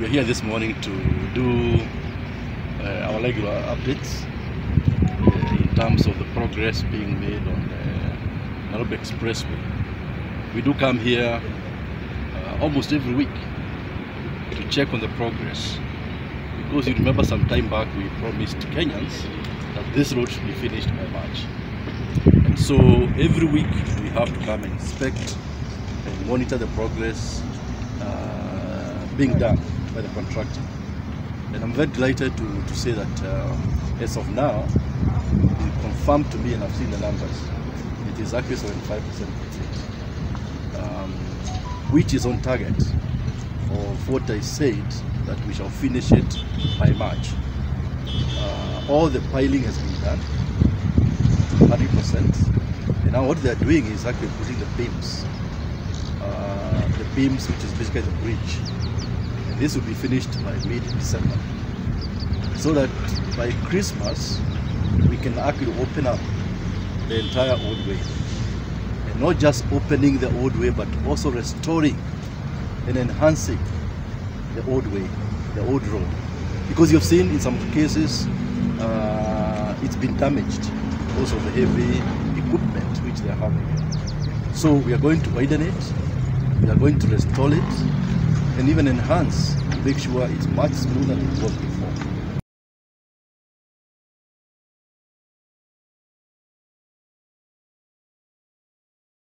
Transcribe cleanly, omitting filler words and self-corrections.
We are here this morning to do our regular updates in terms of the progress being made on the Nairobi Expressway. We do come here almost every week to check on the progress, because you remember some time back we promised Kenyans that this road should be finished by March. And so every week we have to come and inspect and monitor the progress being done by the contractor. And I'm very delighted to say that as of now, it's confirmed to me, and I've seen the numbers, it is actually 75% complete, which is on target of what I said, that we shall finish it by March. All the piling has been done, 100%, and now what they are doing is actually putting the beams, which is basically the bridge, and this will be finished by mid-December, so that by Christmas we can actually open up the entire old way, and not just opening the old way, but also restoring and enhancing the old way, the old road, because you've seen in some cases it's been damaged because of the heavy equipment which they are having. So we are going to widen it, we are going to restore it, and even enhance to make sure it's much smoother than it was before.